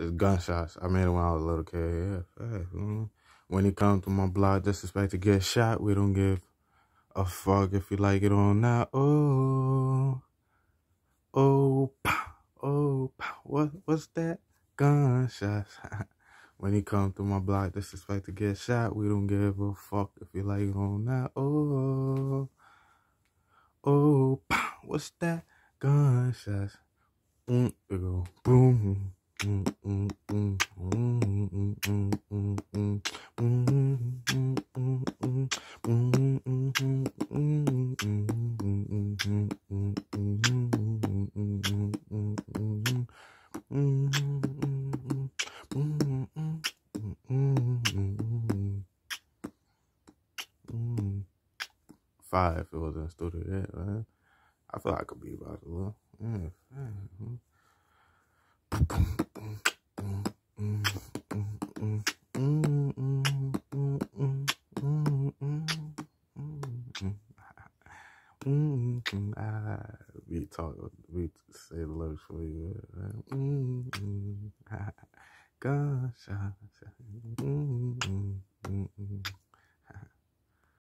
It's gunshots. I made it when I was a little kid. Yeah. When he come to my block, just expect to get shot. We don't give a fuck if you like it or not. Oh, pow, pow. What's that? Gunshots. When he come through my block, just expect to get shot. We don't give a fuck if you like it or not. Oh, pow. What's that? Gunshots. It go boom. Five if it was in the studio, yeah, man. I feel like I could be about it, little. Yeah. We say the lyrics for you. Gunshots.